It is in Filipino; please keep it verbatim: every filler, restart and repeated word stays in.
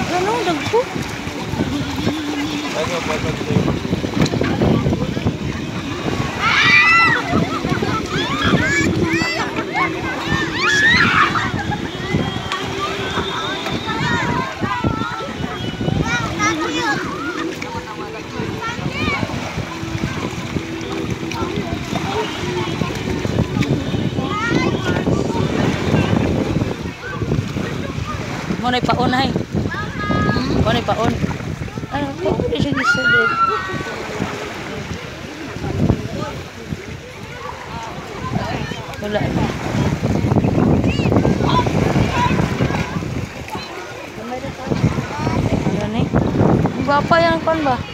Ano, dagko? Ano pa ito sa'yo? Mo na ipaon ay. Mo na ipaon. Ay, ako di siya gisulod. Wala na. Ano ni? Ang gwapa yan kon ba?